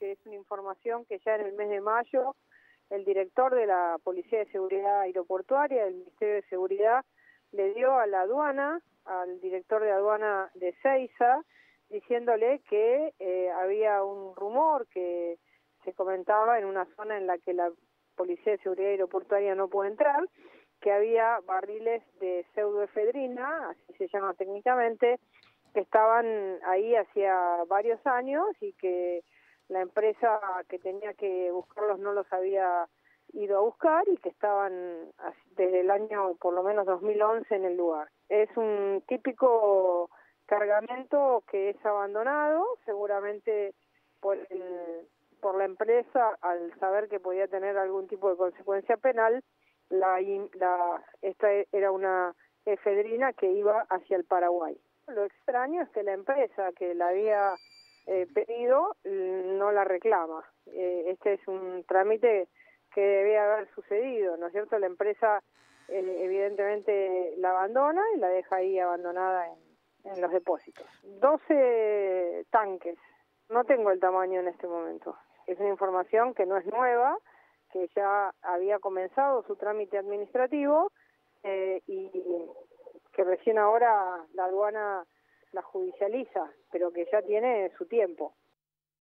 que es una información que ya en el mes de mayo el director de la Policía de Seguridad Aeroportuaria, del Ministerio de Seguridad, le dio a la aduana, al director de aduana de Seiza, diciéndole que había un rumor que se comentaba en una zona en la que la Policía de Seguridad Aeroportuaria no puede entrar, que había barriles de pseudoefedrina, así se llama técnicamente, que estaban ahí hacía varios años y que la empresa que tenía que buscarlos no los había ido a buscar y que estaban desde el año por lo menos 2011 en el lugar. Es un típico cargamento que es abandonado, seguramente por la empresa, al saber que podía tener algún tipo de consecuencia penal. Esta era una efedrina que iba hacia el Paraguay. Lo extraño es que la empresa que la había pedido no la reclama. Este es un trámite que debía haber sucedido, ¿no es cierto? La empresa evidentemente la abandona y la deja ahí abandonada en los depósitos. 12 tanques, no tengo el tamaño en este momento. Es una información que no es nueva, que ya había comenzado su trámite administrativo y que recién ahora la aduana la judicializa, pero que ya tiene su tiempo.